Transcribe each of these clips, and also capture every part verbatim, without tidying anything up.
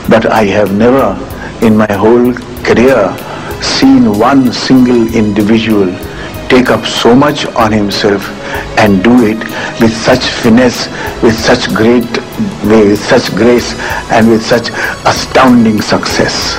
but I have never in my whole career seen one single individual take up so much on himself and do it with such finesse, with such great way, with such grace and with such astounding success.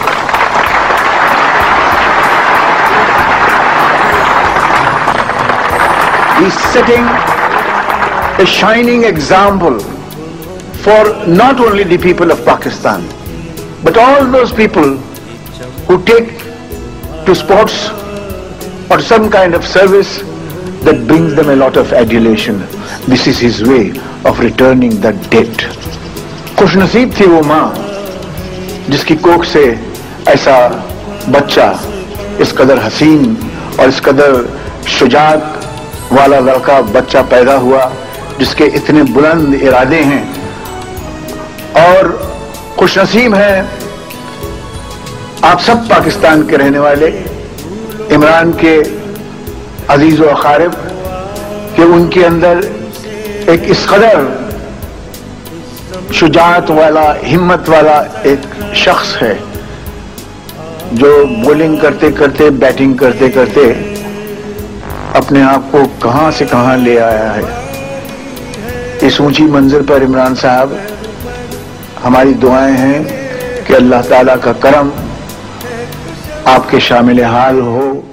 He's setting a shining example for not only the people of Pakistan, but all those people who take to sports or some kind of service that brings them a lot of adulation. This is his way of returning that debt. खुशनसीब थी वो माँ जिसकी कोख से ऐसा बच्चा, इस कदर हसीन और इस कदर शुजात वाला लड़का बच्चा पैदा हुआ, जिसके इतने बुलंद इरादे हैं। और खुशनसीब हैं आप सब पाकिस्तान के रहने वाले, इमरान के अजीज व अकारिब, कि उनके अंदर एक इस कदर शुजात वाला, हिम्मत वाला एक शख्स है जो बॉलिंग करते करते, बैटिंग करते करते अपने आप को कहां से कहां ले आया है। इस ऊंची मंजिल पर इमरान साहब, हमारी दुआएं हैं कि अल्लाह ताला का करम आपके शामिल हाल हो।